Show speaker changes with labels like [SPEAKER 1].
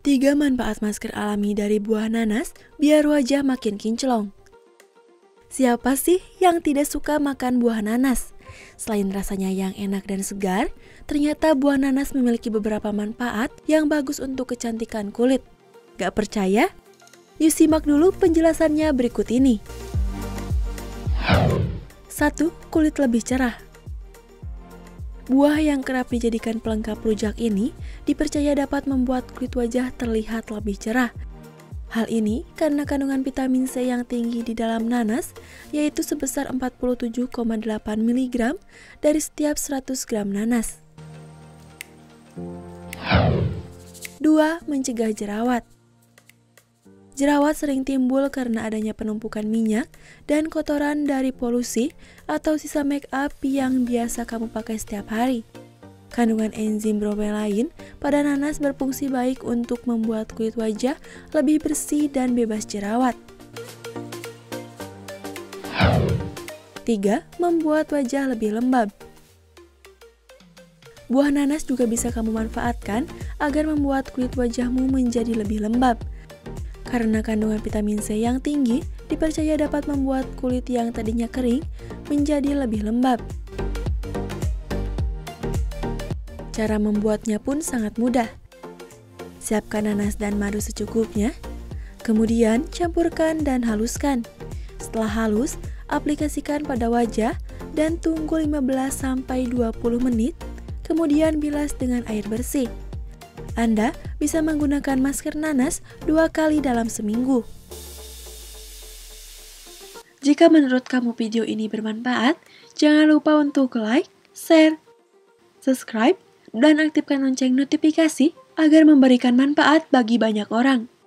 [SPEAKER 1] 3 manfaat masker alami dari buah nanas biar wajah makin kinclong. Siapa sih yang tidak suka makan buah nanas? Selain rasanya yang enak dan segar, ternyata buah nanas memiliki beberapa manfaat yang bagus untuk kecantikan kulit. Gak percaya? Yuk simak dulu penjelasannya berikut ini. 1. Kulit lebih cerah. Buah yang kerap dijadikan pelengkap rujak ini dipercaya dapat membuat kulit wajah terlihat lebih cerah. Hal ini karena kandungan vitamin C yang tinggi di dalam nanas, yaitu sebesar 47,8 mg dari setiap 100 gram nanas. 2. Mencegah jerawat. Jerawat sering timbul karena adanya penumpukan minyak dan kotoran dari polusi atau sisa make up yang biasa kamu pakai setiap hari. Kandungan enzim bromelain pada nanas berfungsi baik untuk membuat kulit wajah lebih bersih dan bebas jerawat. 3. Membuat wajah lebih lembab. Buah nanas juga bisa kamu manfaatkan agar membuat kulit wajahmu menjadi lebih lembab. Karena kandungan vitamin C yang tinggi, dipercaya dapat membuat kulit yang tadinya kering menjadi lebih lembab. Cara membuatnya pun sangat mudah. Siapkan nanas dan madu secukupnya, kemudian campurkan dan haluskan. Setelah halus, aplikasikan pada wajah dan tunggu 15-20 menit, kemudian bilas dengan air bersih. Anda bisa menggunakan masker nanas 2 kali dalam seminggu. Jika menurut kamu video ini bermanfaat, jangan lupa untuk like, share, subscribe, dan aktifkan lonceng notifikasi agar memberikan manfaat bagi banyak orang.